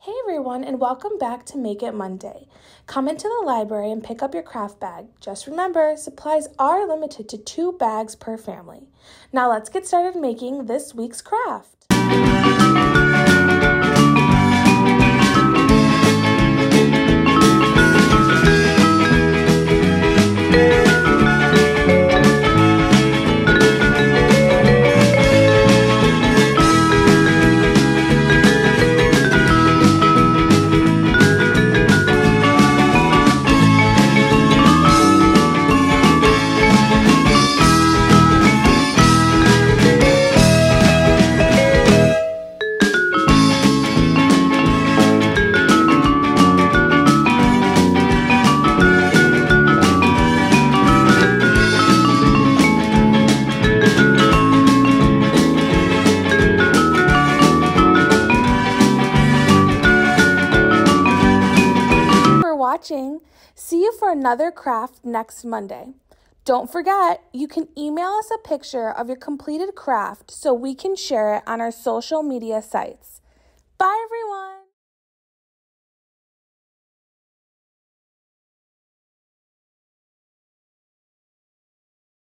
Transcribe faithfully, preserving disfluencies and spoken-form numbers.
Hey everyone, and welcome back to Make It Monday. Come into the library and pick up your craft bag. Just remember, supplies are limited to two bags per family. Now let's get started making this week's craft. Watching. See you for another craft next Monday. Don't forget, you can email us a picture of your completed craft so we can share it on our social media sites. Bye, everyone.